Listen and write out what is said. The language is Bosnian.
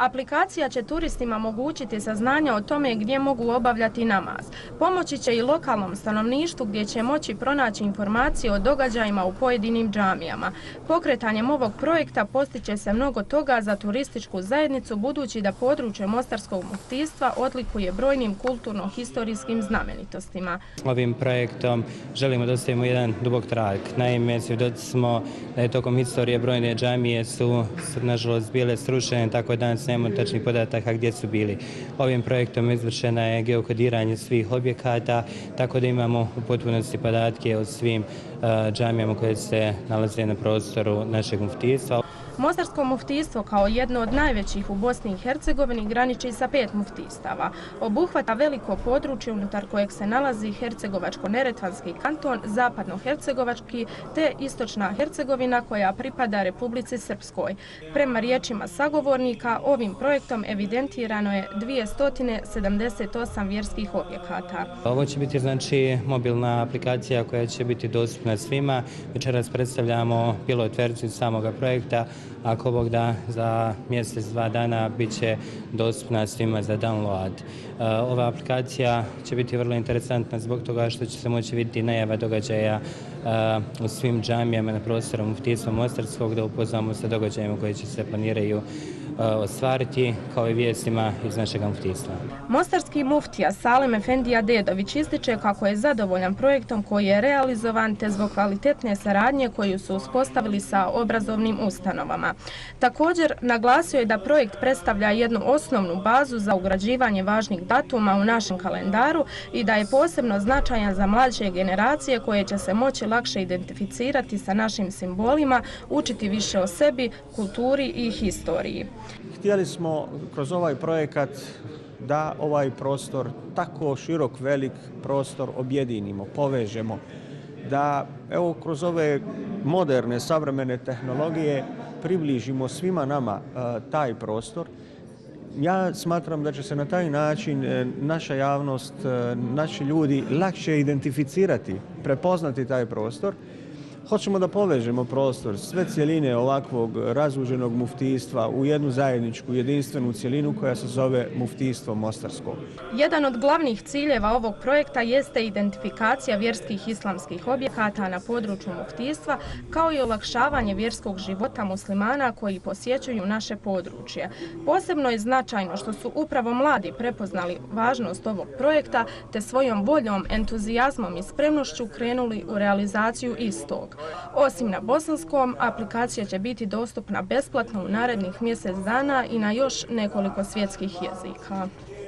Aplikacija će turistima omogućiti saznanja o tome gdje mogu obavljati namaz. Pomoći će i lokalnom stanovništvu gdje će moći pronaći informacije o događajima u pojedinim džamijama. Pokretanjem ovog projekta postiće se mnogo toga za turističku zajednicu, budući da područje Mostarskog muftijstva odlikuje brojnim kulturno-historijskim znamenitostima. Ovim projektom želimo da ostavimo jedan dubok trag. Naime, svjedoci smo da je tokom historije brojne džamije su nažalost bile srušene, tako da danas nemamo tačnih podataka gdje su bili. Ovim projektom izvršena je geokodiranje svih objekata, tako da imamo u potpunosti podatke o svim džamijama koje se nalaze na prostoru našeg muftijstva. Mostarsko muftijstvo kao jedno od najvećih u Bosni i Hercegovini graniči sa 5 muftijstava. Obuhvata veliko područje unutar kojeg se nalazi Hercegovačko-Neretvanski kanton, Zapadno-Hercegovački te Istočna Hercegovina koja pripada Republici Srpskoj. Prema riječima sagovornika, ovim projektom evidentirano je 278 vjerskih objekata. Ovo će biti znači mobilna aplikacija koja će biti dostupna svima. Večeras predstavljamo pilot verziju samoga projekta. Ako Bog da, za mjesec, 2 dana bit će dostupna svima za download. Ova aplikacija će biti vrlo interesantna zbog toga što će se moći vidjeti najava događaja u svim džamijama na prostoru muftijstva Mostarskog, da upoznamo sa događajima koji će se planiraju ostvariti, kao i vijestima iz našeg muftijstva. Mostarski muftija Salim Efendija Dedović ističe kako je zadovoljan projektom koji je realizovan te zbog kvalitetne saradnje koju su uspostavili sa obrazovnim ustanovama. Također, naglasio je da projekt predstavlja jednu osnovnu bazu za ugrađivanje važnih datuma u našem kalendaru i da je posebno značajan za mlađe generacije koje će se moći lakše identificirati sa našim simbolima, učiti više o sebi, kulturi i historiji. Htjeli smo kroz ovaj projekat da ovaj prostor, tako širok, velik prostor, objedinimo, povežemo, da evo kroz ove moderne, savremene tehnologije približimo svima nama taj prostor. Ja smatram da će se na taj način naša javnost, naši ljudi lakše identificirati, prepoznati taj prostor. Hoćemo da povežemo prostor, sve cjeline ovakvog razuđenog muftijstva u jednu zajedničku, jedinstvenu cjelinu koja se zove muftijstvo Mostarsko. Jedan od glavnih ciljeva ovog projekta jeste identifikacija vjerskih islamskih objekata na području muftijstva, kao i olakšavanje vjerskog života muslimana koji posjećuju naše područje. Posebno je značajno što su upravo mladi prepoznali važnost ovog projekta te svojom voljom, entuzijazmom i spremnošću krenuli u realizaciju istog. Osim na bosanskom, aplikacija će biti dostupna besplatno u narednih mjesec dana i na još nekoliko svjetskih jezika.